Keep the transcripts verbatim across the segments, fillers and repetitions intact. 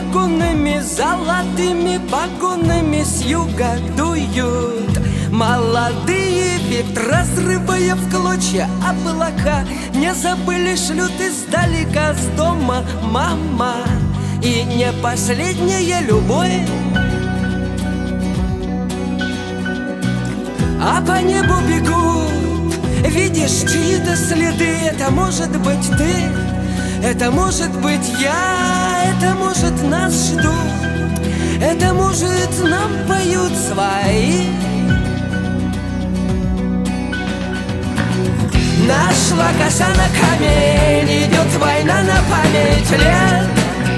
вагонами, золотыми погонами с юга дуют молодые ветры, разрывая в клочья облака. Не забыли, шлют издалека с дома мама. И не последняя любовь, а по небу бегут, видишь чьи-то следы. Это может быть ты, это может быть я, это может нас ждут, это может нам поют свои. Нашла коса на камень, идет война на память лет.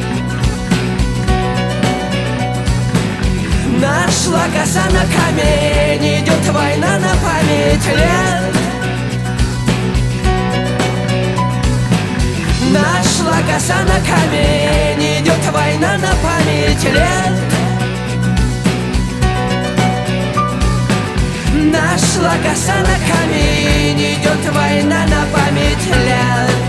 Нашла коса на камень, идет война на память лет. Нашла коса на камень, идет война на память лет. Нашла коса на камень, идет война на память лет.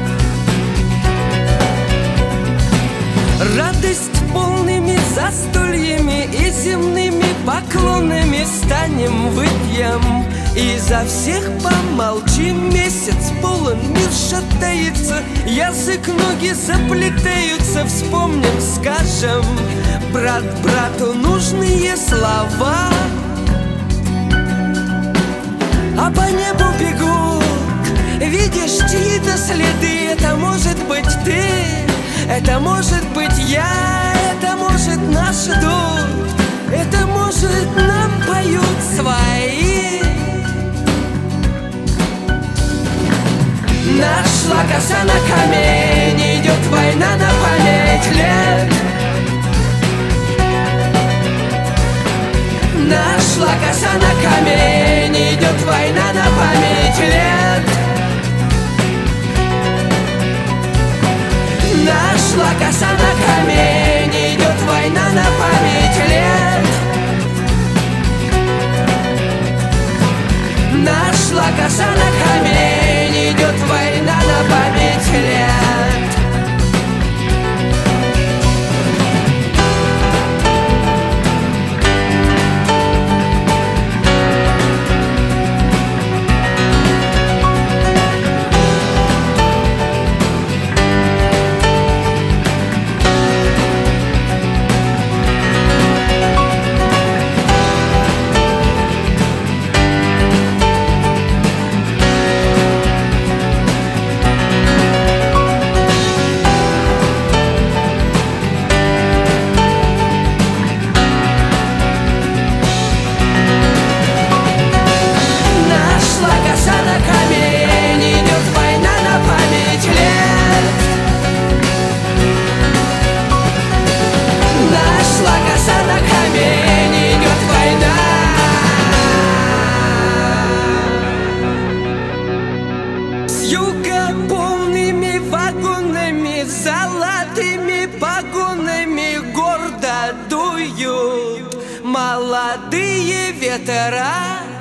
Радость полными застольями и земными поклонами станем выпьем, и за всех помолчим. Месяц полон, мир шатается, язык, ноги заплетаются. Вспомним, скажем брат брату нужные слова. А по небу бегут, видишь чьи-то следы. Это может быть ты, это может быть я, это может нас ждут, это может нам поют свои. Нашла коса на камень, идет война на память лет. Нашла коса на камень, идет война на память лет. Нашла коса на камень, идет война на память лет. Нашла коса на камень, идет война на память лет. Юга полными вагонами, золотыми погонами гордо дуют молодые ветра.